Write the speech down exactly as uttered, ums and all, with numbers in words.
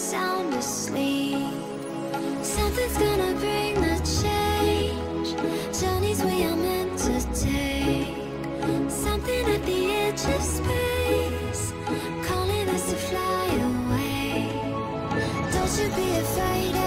sound asleep. Something's gonna bring the change. Journeys we are meant to take. Something at the edge of space, calling us to fly away. Don't you be afraid